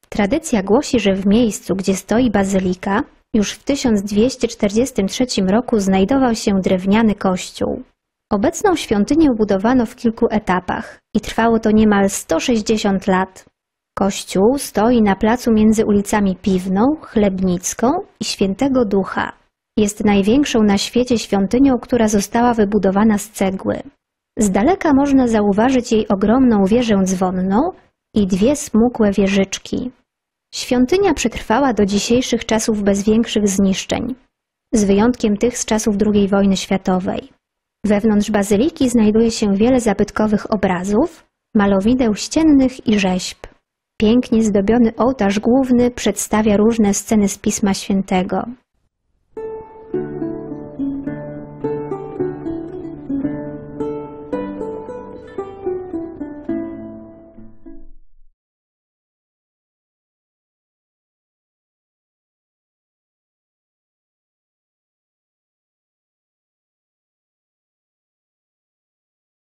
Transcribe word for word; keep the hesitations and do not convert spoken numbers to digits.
Tradycja głosi, że w miejscu, gdzie stoi bazylika, już w tysiąc dwieście czterdziestym trzecim roku znajdował się drewniany kościół. Obecną świątynię budowano w kilku etapach i trwało to niemal sto sześćdziesiąt lat. Kościół stoi na placu między ulicami Piwną, Chlebnicką i Świętego Ducha. Jest największą na świecie świątynią, która została wybudowana z cegły. Z daleka można zauważyć jej ogromną wieżę dzwonną i dwie smukłe wieżyczki. Świątynia przetrwała do dzisiejszych czasów bez większych zniszczeń, z wyjątkiem tych z czasów drugiej wojny światowej. Wewnątrz bazyliki znajduje się wiele zabytkowych obrazów, malowideł ściennych i rzeźb. Pięknie zdobiony ołtarz główny przedstawia różne sceny z Pisma Świętego.